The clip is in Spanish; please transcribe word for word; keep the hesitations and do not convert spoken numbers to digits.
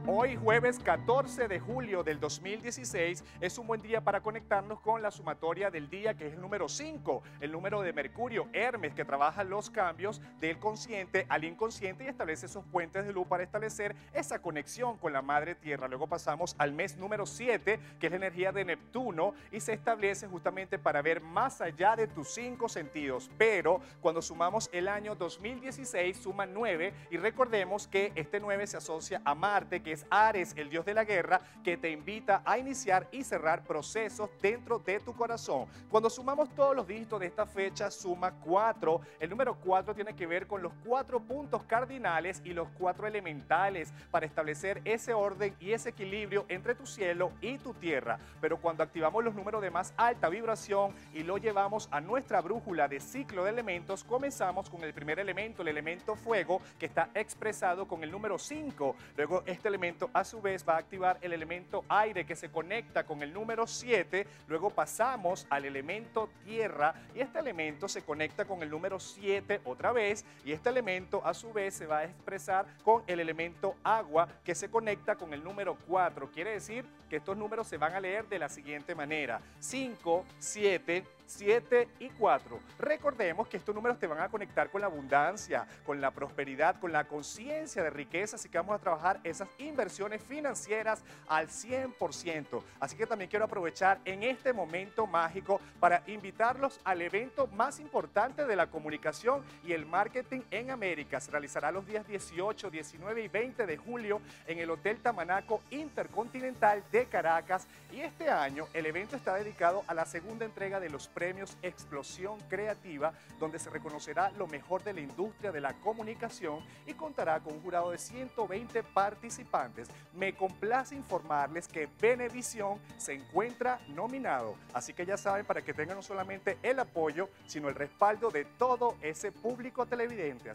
Hoy, jueves catorce de julio del dos mil dieciséis, es un buen día para conectarnos con la sumatoria del día, que es el número cinco, el número de Mercurio, Hermes, que trabaja los cambios del consciente al inconsciente y establece esos puentes de luz para establecer esa conexión con la Madre Tierra. Luego pasamos al mes número siete, que es la energía de Neptuno, y se establece justamente para ver más allá de tus cinco sentidos. Pero cuando sumamos el año dos mil dieciséis, suma nueve, y recordemos que este nueve se asocia a Marte, que es Ares, el dios de la guerra, que te invita a iniciar y cerrar procesos dentro de tu corazón. Cuando sumamos todos los dígitos de esta fecha, suma cuatro. El número cuatro tiene que ver con los cuatro puntos cardinales y los cuatro elementales para establecer ese orden y ese equilibrio entre tu cielo y tu tierra. Pero cuando activamos los números de más alta vibración y lo llevamos a nuestra brújula de ciclo de elementos, comenzamos con el primer elemento, el elemento fuego, que está expresado con el número cinco. Luego este elemento a su vez va a activar el elemento aire, que se conecta con el número siete. Luego pasamos al elemento tierra y este elemento se conecta con el número siete otra vez, y este elemento a su vez se va a expresar con el elemento agua, que se conecta con el número cuatro. Quiere decir que estos números se van a leer de la siguiente manera: cinco, siete, siete y cuatro. Recordemos que estos números te van a conectar con la abundancia, con la prosperidad, con la conciencia de riqueza, así que vamos a trabajar esas inversiones financieras al cien por ciento. Así que también quiero aprovechar en este momento mágico para invitarlos al evento más importante de la comunicación y el marketing en América. Se realizará los días dieciocho, diecinueve y veinte de julio en el Hotel Tamanaco Intercontinental de Caracas, y este año el evento está dedicado a la segunda entrega de los premios Explosión Creativa, donde se reconocerá lo mejor de la industria de la comunicación y contará con un jurado de ciento veinte participantes. Me complace informarles que Venevisión se encuentra nominado, así que ya saben, para que tengan no solamente el apoyo, sino el respaldo de todo ese público televidente.